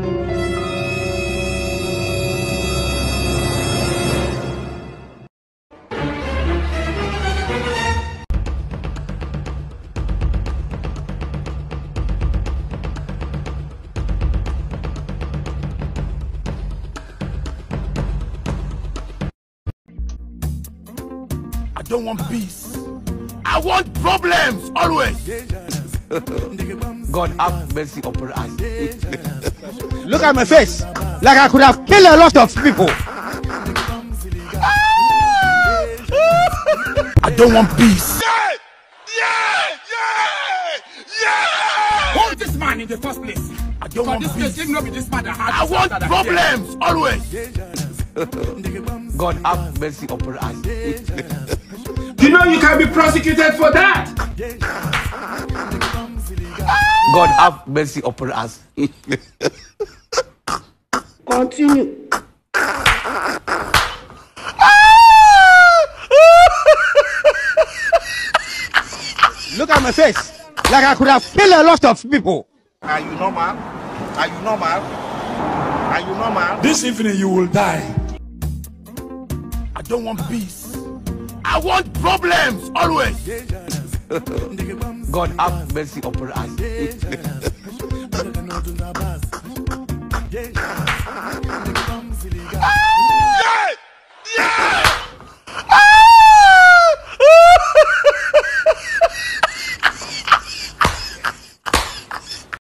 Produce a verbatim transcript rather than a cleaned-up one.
I don't want peace. I want problems always. God have mercy upon us. Look at my face. Like I could have killed a lot of people. I don't want peace. Yeah! Yeah! Yeah! Yeah! Hold this man in the first place. I don't want this peace. Place, not be this man that had I want problems always. God have mercy upon us. You know you can be prosecuted for that. God have mercy upon us. Continue. Look at my face. Like I could have killed a lot of people. Are you normal? Are you normal? Are you normal? This evening you will die. I don't want peace. I want problems always. God have mercy upon us. Ah!